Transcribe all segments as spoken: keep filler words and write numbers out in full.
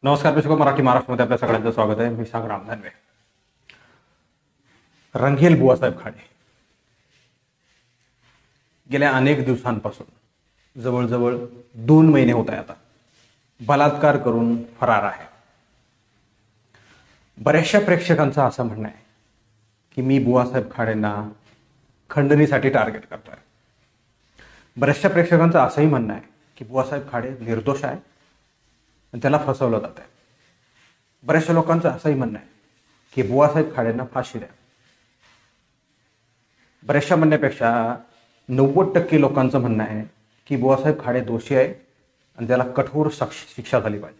नमस्कार प्रेक्षको, मराठी महाराष्ट्रामध्ये आपल्या सगळ्यांचं स्वागत आहे. मी संग्राम धनवे. रंगेल बुवासाहेब खाडे गेल्या अनेक दिवसांपासून जवळजवळ दोन महिने होत आहे आता बलात्कार करून फरार आहे. बऱ्याचशा प्रेक्षकांचं असं म्हणणं आहे की मी बुवासाहेब खाडेंना खंडणीसाठी टार्गेट करतोय. बऱ्याचशा प्रेक्षकांचं असंही म्हणणं आहे की बुवासाहेब खाडे निर्दोष आहे आणि त्याला फसवलं जात आहे. बऱ्याचशा लोकांचं असंही म्हणणं आहे की बुवासाहेब खाडेंना फाशी द्या. बऱ्याचशा म्हणण्यापेक्षा नव्वद टक्के लोकांचं म्हणणं आहे की बुवासाहेब खाडे दोषी आहे आणि त्याला कठोर शिक्षा झाली पाहिजे.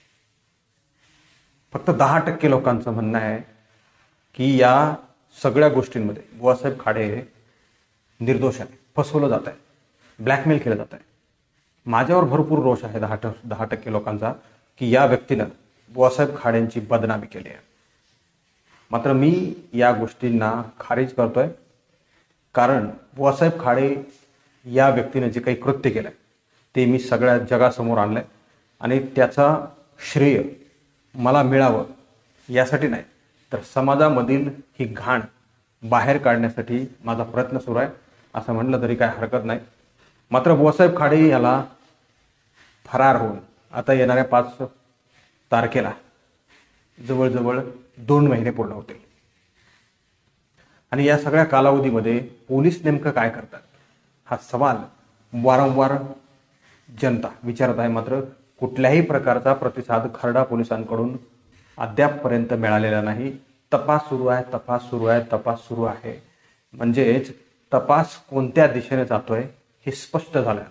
फक्त दहा टक्के लोकांचं म्हणणं आहे की या सगळ्या गोष्टींमध्ये बुवासाहेब खाडे निर्दोष आहे, फसवलं जात आहे, ब्लॅकमेल केलं जात आहे. माझ्यावर भरपूर रोष आहे दहा दहा टक्के लोकांचा की या व्यक्तीनं बुवासाहेब खाडेंची बदनामी केली आहे. मात्र मी या गोष्टींना खारिज करतोय, कारण बुवासाहेब खाडे या व्यक्तीनं जे काही कृत्य केलं ते मी सगळ्या जगासमोर आणलंय आणि त्याचा श्रेय मला मिळावं यासाठी नाही, तर समाजामधील ही घाण बाहेर काढण्यासाठी माझा प्रयत्न सुरू आहे असं म्हटलं तरी काय हरकत नाही. मात्र बुवासाहेब खाडे याला फरार होऊन आता येणाऱ्या पाच तारखेला जवळजवळ दोन महिने पूर्ण होतील आणि या सगळ्या कालावधीमध्ये पोलीस नेमकं काय करतात हा सवाल वारंवार जनता विचारत आहे. मात्र कुठल्याही प्रकारचा प्रतिसाद खर्डा पोलिसांकडून अद्यापपर्यंत मिळालेला नाही. तपास सुरू आहे, तपास सुरू आहे, तपास सुरू आहे. म्हणजेच तपास कोणत्या दिशेने जातोय हे स्पष्ट झालं.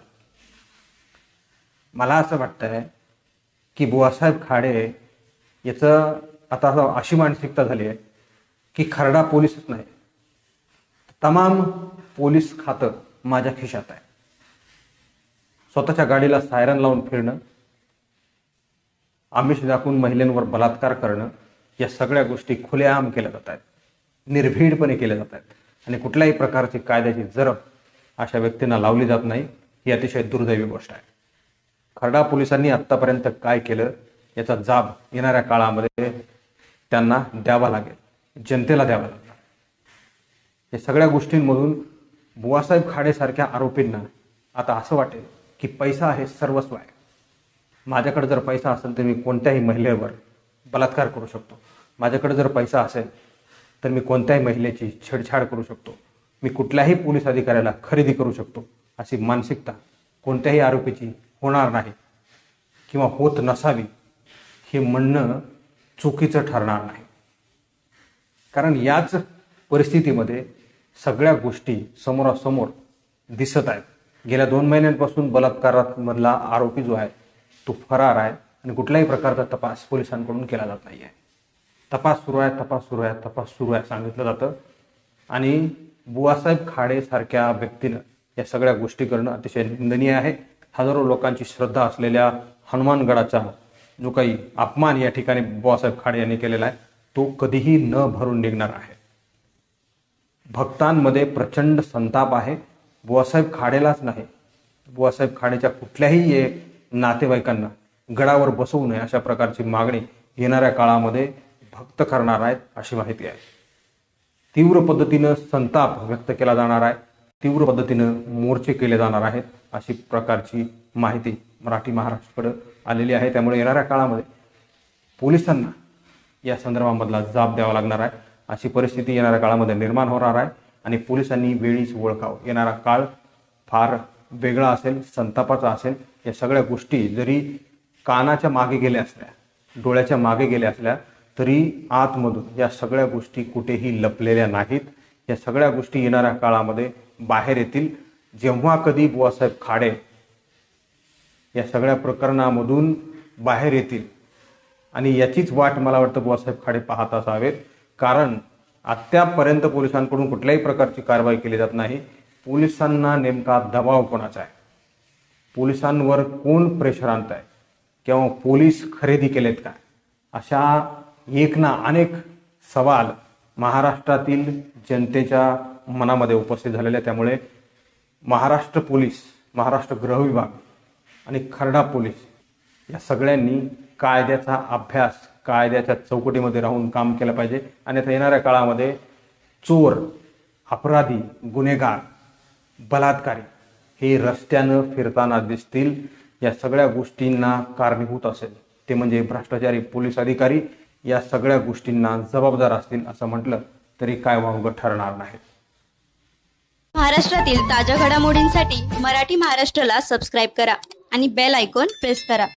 मला असं वाटतंय की बुवासाहेब खाडे याचं आता अशी मानसिकता झाली आहे की खर्डा पोलीसच नाही, तमाम पोलीस खातं माझ्या खिशात आहे. स्वतःच्या गाडीला सायरन लावून फिरणं, आमिष दाखवून महिलांवर बलात्कार करणं या सगळ्या गोष्टी खुलेआम केल्या जात आहेत, निर्भीडपणे केल्या जात आहेत आणि कुठल्याही प्रकारची कायद्याची जरब अशा व्यक्तींना लावली जात नाही. ही अतिशय दुर्दैवी गोष्ट आहे. खर्डा पोलिसांनी आत्तापर्यंत काय केलं याचा जाब येणाऱ्या काळामध्ये त्यांना द्यावा लागेल, जनतेला द्यावा लागेल. या सगळ्या गोष्टींमधून बुवासाहेब खाडेसारख्या आरोपींना आता असं वाटेल की पैसा आहे सर्वस्व आहे. माझ्याकडे जर पैसा असेल तर मी कोणत्याही महिलेवर बलात्कार करू शकतो. माझ्याकडे जर पैसा असेल तर मी कोणत्याही महिलेची छेडछाड करू शकतो. मी कुठल्याही पोलीस अधिकाऱ्याला खरेदी करू शकतो. अशी मानसिकता कोणत्याही आरोपीची होणार नाही किंवा होत नसावी हे म्हणणं चुकीचं ठरणार नाही. कारण याच परिस्थितीमध्ये सगळ्या गोष्टी समोरासमोर दिसत आहेत. गेल्या दोन महिन्यांपासून बलात्कारामधला आरोपी जो आहे तो फरार आहे आणि कुठल्याही प्रकारचा तपास पोलिसांकडून केला जात नाही आहे. तपास सुरू आहे, तपास सुरू आहे, तपास सुरू आहे सांगितलं जातं आणि बुवासाहेब खाडे सारख्या व्यक्तीनं या सगळ्या गोष्टी करणं अतिशय निंदनीय आहे. हजारो लोकांची श्रद्धा असलेल्या हनुमानगडाचा जो काही अपमान या ठिकाणी बुवासाहेब खाडे यांनी केलेला आहे तो कधीही न भरून निघणार आहे. भक्तांमध्ये प्रचंड संताप आहे. बुवासाहेब खाडेलाच नाही, बुवासाहेब खाडेच्या कुठल्याही नातेवाईकांना गडावर बसवू नये अशा प्रकारची मागणी येणाऱ्या काळामध्ये भक्त करणार आहेत अशी माहिती आहे. तीव्र पद्धतीनं संताप व्यक्त केला जाणार आहे, तीव्र पद्धतीनं मोर्चे केले जाणार आहेत अशी प्रकारची माहिती मराठी महाराष्ट्राकडे आलेली आहे. त्यामुळे येणाऱ्या काळामध्ये पोलिसांना या संदर्भामधला जाब द्यावा लागणार आहे अशी परिस्थिती येणाऱ्या काळामध्ये निर्माण होणार आहे आणि पोलिसांनी वेळीच ओळखावं. येणारा काळ फार वेगळा असेल, संतापाचा असेल. या सगळ्या गोष्टी जरी कानाच्या मागे गेल्या असल्या, डोळ्याच्या मागे गेल्या असल्या तरी आतमधून या सगळ्या गोष्टी कुठेही लपलेल्या नाहीत. या सगळ्या गोष्टी येणाऱ्या काळामध्ये बाहेर येतील. जेव्हा कधी बुवासाहेब खाडे या सगळ्या प्रकरणामधून बाहेर येतील आणि याचीच वाट मला वाटतं बुवासाहेब खाडे पाहत असावेत, कारण अद्यापपर्यंत पोलिसांकडून कुठल्याही प्रकारची कारवाई केली जात नाही. पोलिसांना नेमका दबाव कोणाचा आहे, पोलिसांवर कोण प्रेशर आणत आहे किंवा पोलीस खरेदी केलेत का, अशा एक ना अनेक सवाल महाराष्ट्रातील जनतेच्या मनामध्ये उपस्थित झालेले आहे. त्यामुळे महाराष्ट्र पोलीस, महाराष्ट्र गृह विभाग आणि खर्डा पोलीस या सगळ्यांनी कायद्याचा अभ्यास कायद्याच्या चौकटीमध्ये राहून काम केलं पाहिजे. आणि आता येणाऱ्या काळामध्ये चोर, अपराधी, गुन्हेगार, बलात्कारी हे रस्त्यानं फिरताना दिसतील. या सगळ्या गोष्टींना कारणीभूत असेल ते म्हणजे भ्रष्टाचारी पोलीस अधिकारी या सगळ्या गोष्टींना जबाबदार असतील असं म्हटलं तरी काय वावगं ठरणार नाही. महाराष्ट्रातील ताज्या घडामोडींसाठी मराठी महाराष्ट्राला सबस्क्राईब करा आणि बेल आयकॉन प्रेस करा.